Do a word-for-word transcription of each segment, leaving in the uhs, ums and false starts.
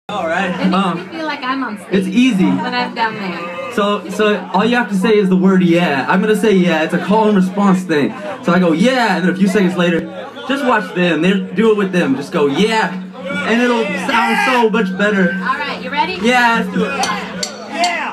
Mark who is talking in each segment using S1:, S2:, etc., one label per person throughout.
S1: All right.
S2: It makes
S1: Um,
S2: me feel like I'm on stage.
S1: it's easy.
S2: When I'm down there.
S1: So, so all you have to say is the word yeah. I'm gonna say yeah. It's a call and response thing. So I go yeah, and then a few seconds later, just watch them. They do it with them. Just go yeah, and it'll sound so much better.
S2: All right, you ready?
S1: Yeah, let's do it.
S3: Yeah!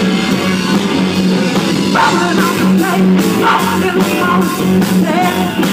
S4: Yeah.